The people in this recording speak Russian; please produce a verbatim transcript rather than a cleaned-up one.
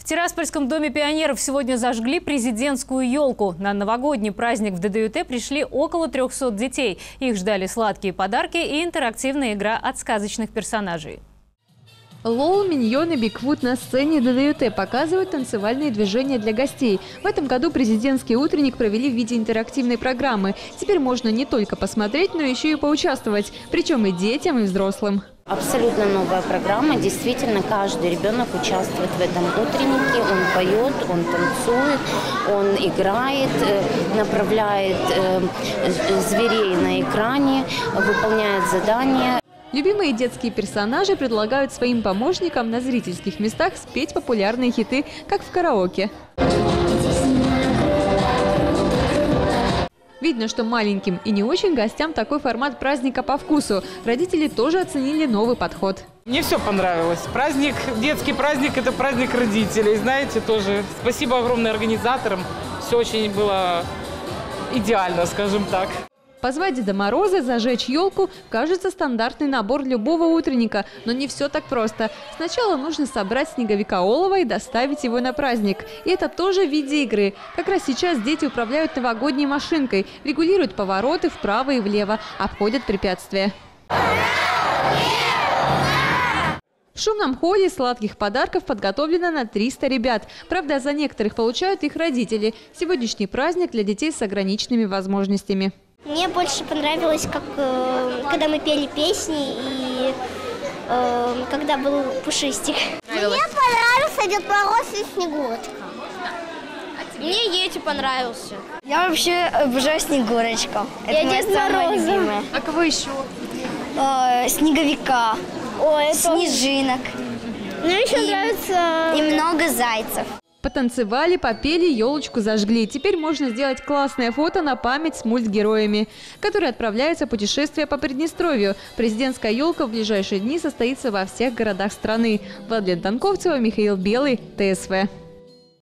Тираспольском доме пионеров сегодня зажгли президентскую елку. На новогодний праздник в ДДЮТ пришли около трёхсот детей. Их ждали сладкие подарки и интерактивная игра от сказочных персонажей. Лол, Миньон и Бигфут на сцене ДДЮТ показывают танцевальные движения для гостей. В этом году президентский утренник провели в виде интерактивной программы. Теперь можно не только посмотреть, но еще и поучаствовать. Причем и детям, и взрослым. Абсолютно новая программа. Действительно, каждый ребенок участвует в этом утреннике. Он поет, он танцует, он играет, направляет зверей на экране, выполняет задания. Любимые детские персонажи предлагают своим помощникам на зрительских местах спеть популярные хиты, как в караоке. Видно, что маленьким и не очень гостям такой формат праздника по вкусу. Родители тоже оценили новый подход. Мне все понравилось. Праздник, детский праздник – это праздник родителей. Знаете, тоже спасибо огромное организаторам. Все очень было идеально, скажем так. Позвать Деда Мороза, зажечь елку – кажется, стандартный набор любого утренника. Но не все так просто. Сначала нужно собрать снеговика олова и доставить его на праздник. И это тоже в виде игры. Как раз сейчас дети управляют новогодней машинкой, регулируют повороты вправо и влево, обходят препятствия. В шумном холле сладких подарков подготовлено на триста ребят. Правда, за некоторых получают их родители. Сегодняшний праздник для детей с ограниченными возможностями. Мне больше понравилось, как, э, когда мы пели песни и э, когда был Пушистик. Мне понравился Дед Мороз и Снегурочка. Мне Йети понравился. Я вообще обожаю Снегурочку. Я Это Дед моя самая Мороза. любимая. А кого еще? Э, снеговика, Ой, снежинок. Мне еще и, нравится. И много зайцев. Потанцевали, попели, елочку зажгли. Теперь можно сделать классное фото на память с мультгероями, которые отправляются в путешествие по Приднестровью. Президентская елка в ближайшие дни состоится во всех городах страны. Владлена Танковцева, Михаил Белый, ТСВ.